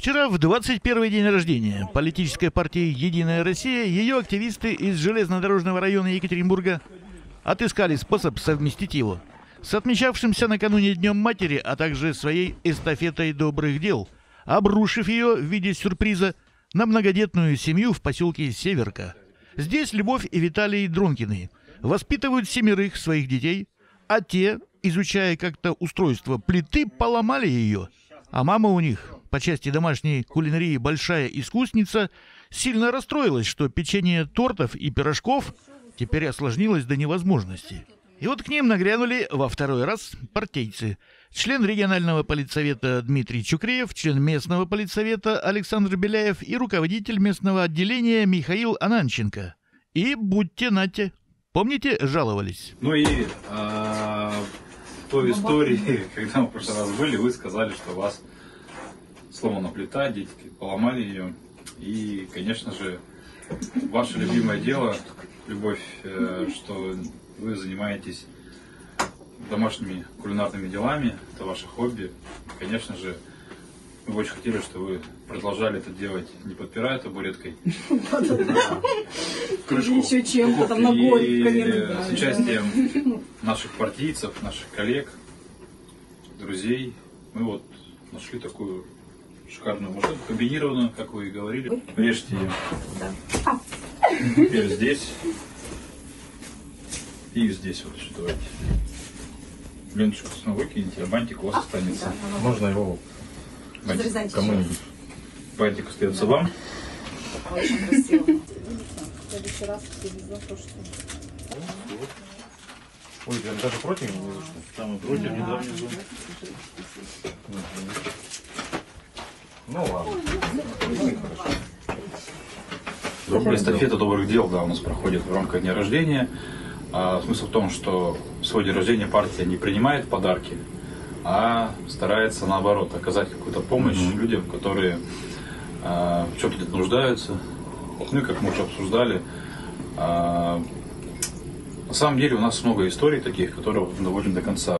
Вчера, в 21-й день рождения политической партии «Единая Россия», ее активисты из железнодорожного района Екатеринбурга отыскали способ совместить его с отмечавшимся накануне Днем Матери, а также своей эстафетой добрых дел, обрушив ее в виде сюрприза на многодетную семью в поселке Северка. Здесь Любовь и Виталий Дронкины воспитывают 7 своих детей, а те, изучая как-то устройство плиты, поломали ее. А мама у них, по части домашней кулинарии большая искусница, сильно расстроилась, что печенье тортов и пирожков теперь осложнилось до невозможности. И вот к ним нагрянули во второй раз партийцы. Член регионального политсовета Дмитрий Чукреев, член местного политсовета Александр Беляев и руководитель местного отделения Михаил Ананченко. И будьте нате. Помните, жаловались? Ну и в той истории, когда мы в прошлый раз были, вы сказали, что у вас сломана плита, дети поломали ее. И, конечно же, ваше любимое дело, Любовь, что вы занимаетесь домашними кулинарными делами, это ваше хобби. И, конечно же, мы бы очень хотели, чтобы вы продолжали это делать, не подпирая табуреткой, крышку с участием наших партийцев, наших коллег, друзей. Мы вот нашли такую шикарную машину, комбинированную, как вы и говорили. Режьте ее. Теперь здесь и здесь вот что давайте. Ленточку снова выкинете, а бантик у вас останется. Можно его бантик кому-нибудь. Бантик остается вам. Очень красиво. В следующий раз привезу то, что... Ой, прям даже против не вышло. Там и против не дам внизу. Ну ладно. Группа эстафета добрых дел, да, у нас проходит в рамках дня рождения. Смысл в том, что в свой день рождения партия не принимает подарки, а старается наоборот оказать какую-то помощь людям, которые в чем-то где-то нуждаются. Ну и как мы уже обсуждали, на самом деле у нас много историй таких, которые доводим до конца.